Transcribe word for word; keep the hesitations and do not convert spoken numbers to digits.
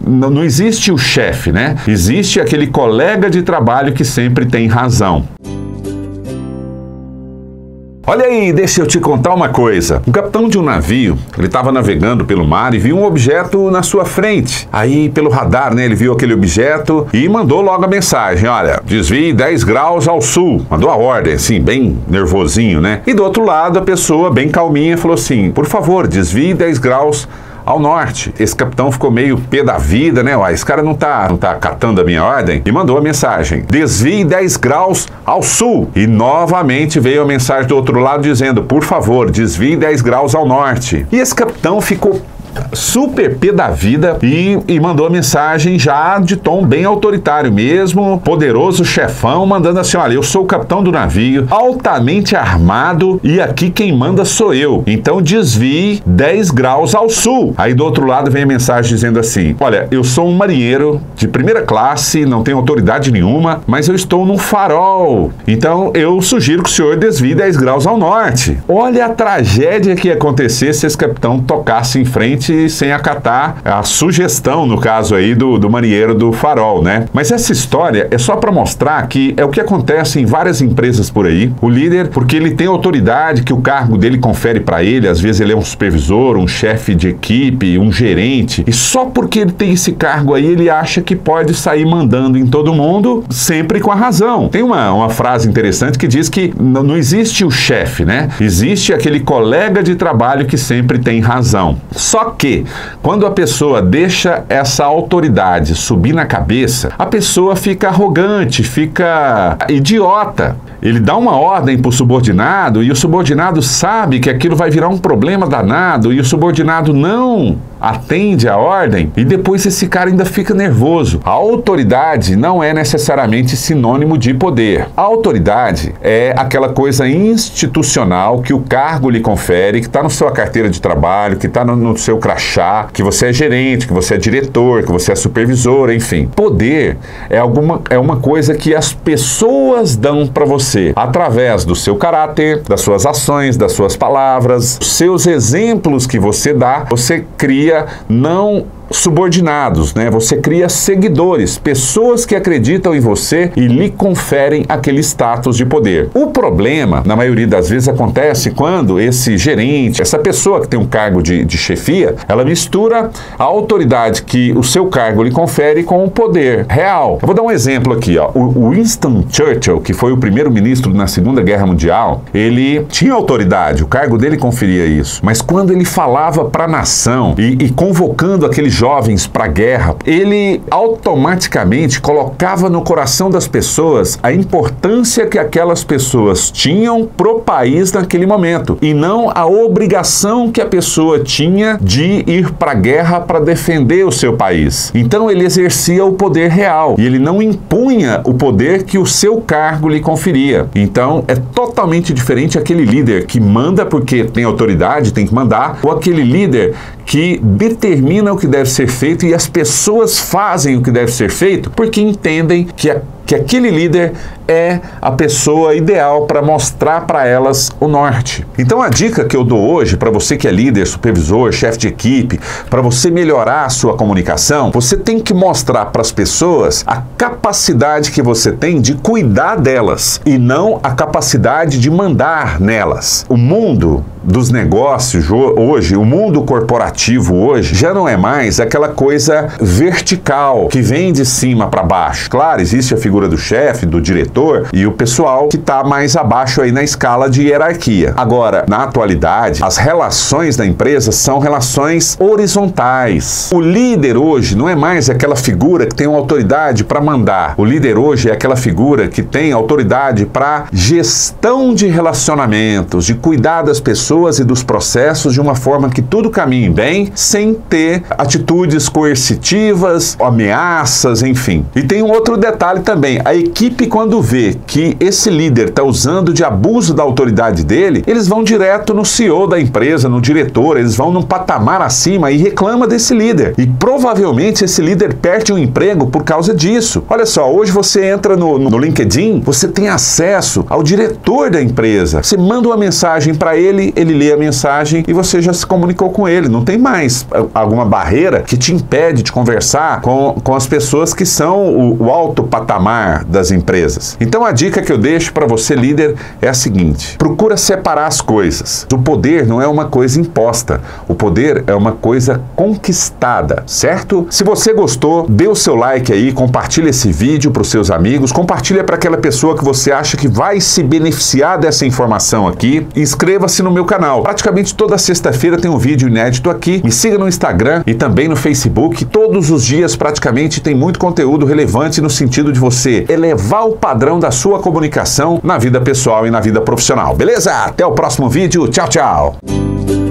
não, não existe o chefe, né? Existe aquele colega de trabalho que sempre tem razão. Olha aí, deixa eu te contar uma coisa. Um capitão de um navio, ele estava navegando pelo mar e viu um objeto na sua frente. Aí, pelo radar, né, ele viu aquele objeto e mandou logo a mensagem, olha, desvie dez graus ao sul. Mandou a ordem, assim, bem nervosinho, né? E do outro lado, a pessoa, bem calminha, falou assim, por favor, desvie dez graus ao norte. Esse capitão ficou meio pé da vida, né? Ué, esse cara não tá, não tá acatando a minha ordem. E mandou a mensagem, desvie dez graus ao sul. E novamente veio a mensagem do outro lado dizendo, por favor, desvie dez graus ao norte. E esse capitão ficou super pé da vida e, e mandou a mensagem já de tom bem autoritário mesmo, poderoso chefão, mandando assim, olha, eu sou o capitão do navio, altamente armado e aqui quem manda sou eu, então desvie dez graus ao sul. Aí do outro lado vem a mensagem dizendo assim, olha, eu sou um marinheiro de primeira classe, não tenho autoridade nenhuma, mas eu estou num farol, então eu sugiro que o senhor desvie dez graus ao norte. Olha a tragédia que ia acontecer se esse capitão tocasse em frente sem acatar a sugestão, no caso aí, do, do marinheiro do farol, né? Mas essa história é só para mostrar que é o que acontece em várias empresas por aí. O líder, porque ele tem autoridade que o cargo dele confere para ele, às vezes ele é um supervisor, um chefe de equipe, um gerente, e só porque ele tem esse cargo aí, ele acha que pode sair mandando em todo mundo, sempre com a razão. Tem uma, uma frase interessante que diz que não, não existe o chefe, né? Existe aquele colega de trabalho que sempre tem razão. Só que, quando a pessoa deixa essa autoridade subir na cabeça, a pessoa fica arrogante, fica idiota. Ele dá uma ordem para o subordinado e o subordinado sabe que aquilo vai virar um problema danado e o subordinado não atende a ordem e depois esse cara ainda fica nervoso. A autoridade não é necessariamente sinônimo de poder. A autoridade é aquela coisa institucional que o cargo lhe confere, que está na sua carteira de trabalho, que está no, no seu crachá, que você é gerente, que você é diretor, que você é supervisor, enfim. Poder é, alguma, é uma coisa que as pessoas dão para você através do seu caráter, das suas ações, das suas palavras, seus exemplos que você dá, você cria não subordinados, né? Você cria seguidores, pessoas que acreditam em você e lhe conferem aquele status de poder. O problema, na maioria das vezes, acontece quando esse gerente, essa pessoa que tem um cargo de, de chefia, ela mistura a autoridade que o seu cargo lhe confere com o poder real. Eu vou dar um exemplo aqui, ó. O Winston Churchill, que foi o primeiro-ministro na Segunda Guerra Mundial, ele tinha autoridade, o cargo dele conferia isso. Mas quando ele falava para a nação e, e convocando aqueles jovens para a guerra, ele automaticamente colocava no coração das pessoas a importância que aquelas pessoas tinham pro país naquele momento e não a obrigação que a pessoa tinha de ir para a guerra para defender o seu país. Então ele exercia o poder real e ele não impunha o poder que o seu cargo lhe conferia. Então é totalmente diferente aquele líder que manda porque tem autoridade, tem que mandar, ou aquele líder que determina o que deve ser feito e as pessoas fazem o que deve ser feito porque entendem que, a, que aquele líder é a pessoa ideal para mostrar para elas o norte. Então a dica que eu dou hoje para você que é líder, supervisor, chefe de equipe, para você melhorar a sua comunicação, você tem que mostrar para as pessoas a capacidade que você tem de cuidar delas e não a capacidade de mandar nelas. O mundo dos negócios hoje, o mundo corporativo hoje, já não é mais aquela coisa vertical que vem de cima para baixo. Claro, existe a figura do chefe, do diretor e o pessoal que está mais abaixo aí na escala de hierarquia. Agora, na atualidade, as relações da empresa são relações horizontais. O líder hoje não é mais aquela figura que tem uma autoridade para mandar. O líder hoje é aquela figura que tem autoridade para gestão de relacionamentos, de cuidar das pessoas e dos processos de uma forma que tudo caminhe bem, sem ter atitudes coercitivas, ameaças, enfim. E tem um outro detalhe também. também, a equipe, quando vê que esse líder está usando de abuso da autoridade dele, eles vão direto no C E O da empresa, no diretor, eles vão num patamar acima e reclama desse líder. E provavelmente esse líder perde o emprego por causa disso. Olha só, hoje você entra no, no LinkedIn, você tem acesso ao diretor da empresa. Você manda uma mensagem para ele, ele lê a mensagem e você já se comunicou com ele. Não tem mais alguma barreira que te impede de conversar com, com as pessoas que são o, o alto patamar das empresas. Então a dica que eu deixo para você, líder, é a seguinte: procura separar as coisas. O poder não é uma coisa imposta, o poder é uma coisa conquistada, certo? Se você gostou, dê o seu like aí, compartilha esse vídeo para os seus amigos, compartilha para aquela pessoa que você acha que vai se beneficiar dessa informação aqui. Inscreva-se no meu canal. Praticamente toda sexta-feira tem um vídeo inédito aqui. Me siga no Instagram e também no Facebook. Todos os dias praticamente tem muito conteúdo relevante no sentido de você elevar o padrão da sua comunicação na vida pessoal e na vida profissional. Beleza? Até o próximo vídeo. Tchau, tchau!